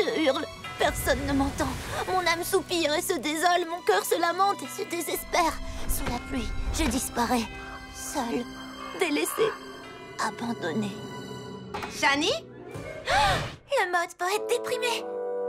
Je hurle, personne ne m'entend. Mon âme soupire et se désole, mon cœur se lamente et se désespère. Sous la pluie, je disparais, seule, délaissée, abandonnée. Shani? Le mode poète déprimé.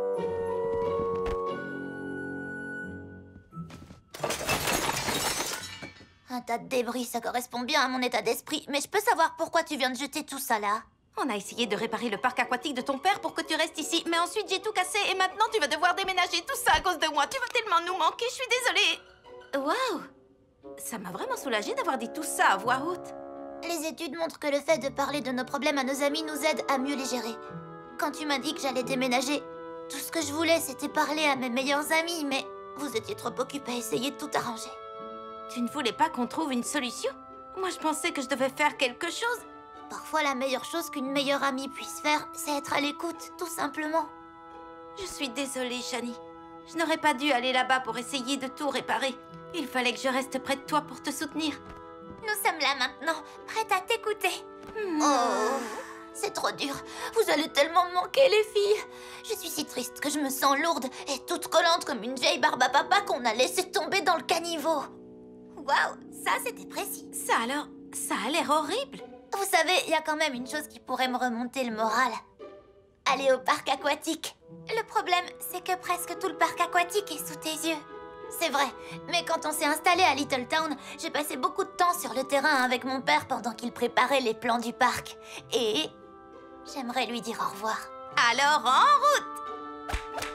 Un tas de débris, ça correspond bien à mon état d'esprit. Mais je peux savoir pourquoi tu viens de jeter tout ça là? On a essayé de réparer le parc aquatique de ton père pour que tu restes ici. Mais ensuite, j'ai tout cassé et maintenant, tu vas devoir déménager. Tout ça à cause de moi. Tu vas tellement nous manquer, je suis désolée. Waouh! Ça m'a vraiment soulagée d'avoir dit tout ça à voix haute. Les études montrent que le fait de parler de nos problèmes à nos amis nous aide à mieux les gérer. Quand tu m'as dit que j'allais déménager, tout ce que je voulais, c'était parler à mes meilleurs amis. Mais vous étiez trop occupés à essayer de tout arranger. Tu ne voulais pas qu'on trouve une solution? Moi, je pensais que je devais faire quelque chose. Parfois, la meilleure chose qu'une meilleure amie puisse faire, c'est être à l'écoute, tout simplement. Je suis désolée, Shani. Je n'aurais pas dû aller là-bas pour essayer de tout réparer. Il fallait que je reste près de toi pour te soutenir. Nous sommes là maintenant, prêtes à t'écouter. Oh, c'est trop dur. Vous allez tellement me manquer, les filles. Je suis si triste que je me sens lourde et toute collante comme une vieille barbe à papa qu'on a laissé tomber dans le caniveau. Waouh, ça c'était précis. Ça alors, ça a l'air horrible. Vous savez, il y a quand même une chose qui pourrait me remonter le moral. Aller au parc aquatique. Le problème, c'est que presque tout le parc aquatique est sous tes yeux. C'est vrai, mais quand on s'est installé à Little Town, j'ai passé beaucoup de temps sur le terrain avec mon père pendant qu'il préparait les plans du parc. Et j'aimerais lui dire au revoir. Alors, en route!